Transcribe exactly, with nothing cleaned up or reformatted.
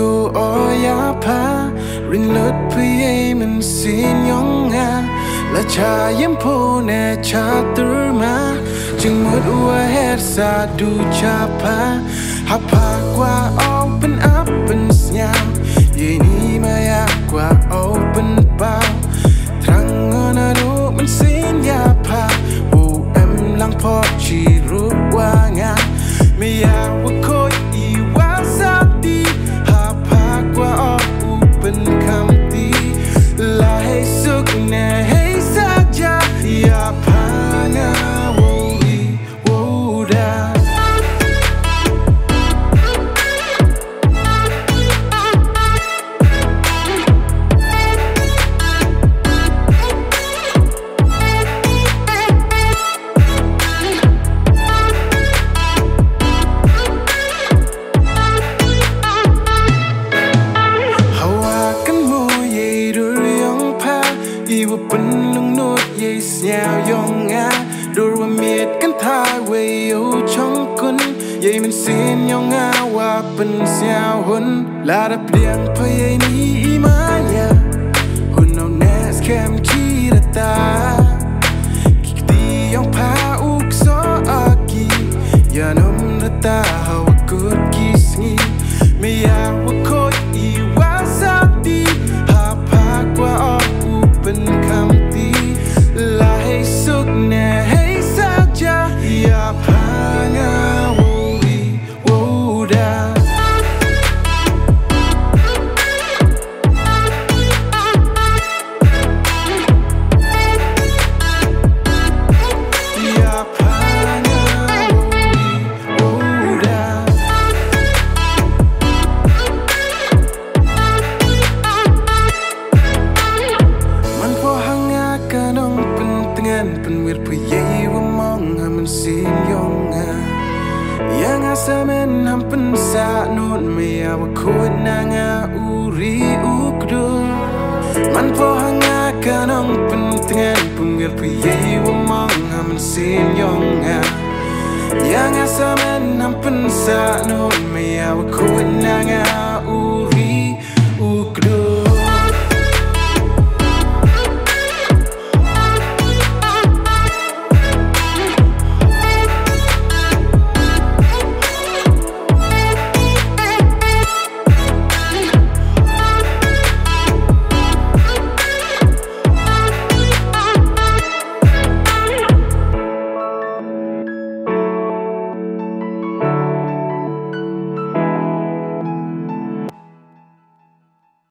do oya pa rin lut pi man sin yong nga la cha yem po ne cha tur ma ching mut wa het sa du cha pa ha pa qua open up and snyam ye ni ma ya qua open pa trang na do man sin ya pa wo em lang po chi ru wa nga me ya wa ko i wa sa ti ha pa qua open kam ti la hey suk ne hey sa ja ya pa na wo i wo daว่าเป็นลุงโนดยัยเสียวยองงาดูว่าเมียดกันทายไว้อยู่ช่องคุณยัยมันเสียนยองงาว่าเป็นเสียวหุ่นลาดับเลียงพยัยนี้มายาหุ่นเอาแนสแคมชีระตากิกตียองพาอุกโซอากียานมระตาฮาวกุดกิสงีไม่อยากว่าโคตรอีว่าสักดีหาพากว่าออกเป็นคำตีลาให้สุขแน่ให้สักจะอย่าพางาโวอีโวดาอย่าพางาโวอีโวดาเป็นเวทผู้ใหญ่ว่ามองให้มันสิ้นยองงายังอาสาเมนทำเป็นสาโนดไม่อยากว่าโคตรนางาอุริอุกดูมันพอหางากันน้องเป็นเตือนเป็นเวทผู้ใหญ่ว่ามองให้มันสิ้นยองงายังอาสาเมนทำเป็นสาโนดไม่อยากว่าโคตรนางา